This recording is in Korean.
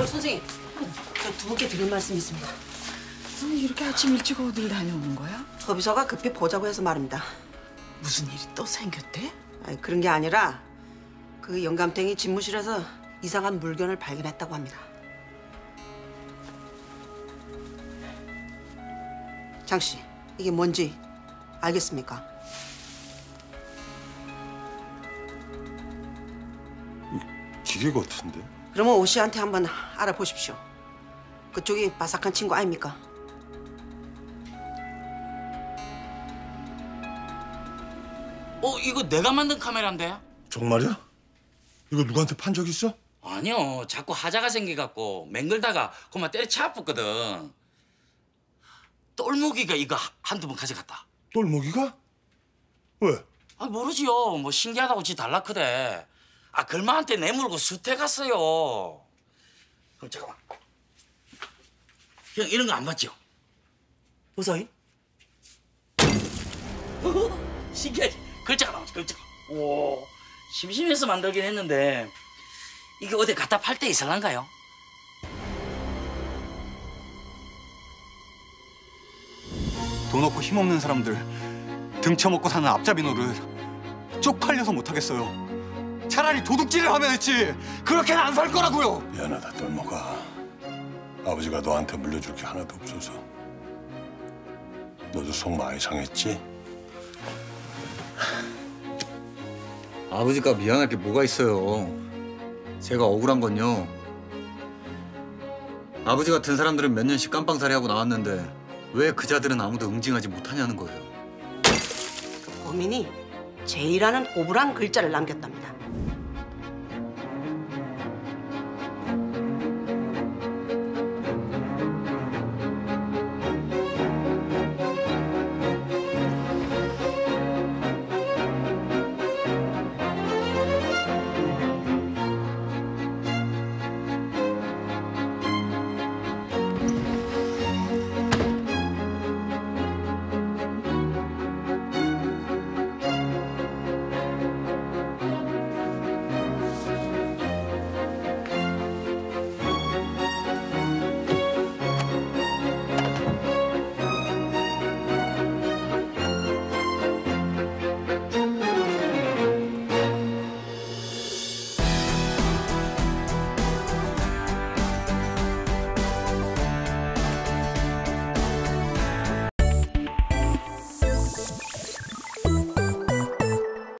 선생님, 저 두 분께 드릴 말씀이 있습니다. 이렇게 아침 일찍 어딜 다녀오는 거야? 허비서가 급히 보자고 해서 말입니다. 무슨 일이 또 생겼대? 아니, 그런 게 아니라 그 영감탱이 집무실에서 이상한 물건을 발견했다고 합니다. 장 씨, 이게 뭔지 알겠습니까? 기계 같은데? 그러면 오 씨한테 한번 알아보십시오. 그쪽이 바삭한 친구 아닙니까? 이거 내가 만든 카메라인데? 정말이야? 이거 누구한테 판 적 있어? 아니요, 자꾸 하자가 생겨갖고 맹글다가 그만 때려쳐 아팠거든. 똘목이가 이거 한두 번 가져갔다. 똘목이가? 왜? 아, 모르지요. 뭐 신기하다고 지 달라크대. 글마한테 내물고 수태 갔어요. 그럼 잠깐만. 형, 이런 거 안 봤죠? 보소이. 신기하지? 글자가 나오지, 글자가. 오, 심심해서 만들긴 했는데 이게 어디 갖다 팔 때 있을란가요? 돈 없고 힘없는 사람들 등쳐먹고 사는 앞잡이 노릇 쪽팔려서 못하겠어요. 차라리 도둑질을 하면 했지 그렇게는 안 살 거라고요. 미안하다, 똘목아. 아버지가 너한테 물려줄 게 하나도 없어서 너도 속 많이 상했지? 아버지가 미안할 게 뭐가 있어요. 제가 억울한 건요, 아버지 같은 사람들은 몇 년씩 깜빵살이 하고 나왔는데 왜 그자들은 아무도 응징하지 못하냐는 거예요. 그 범인이 제이라는 고불한 글자를 남겼답니다.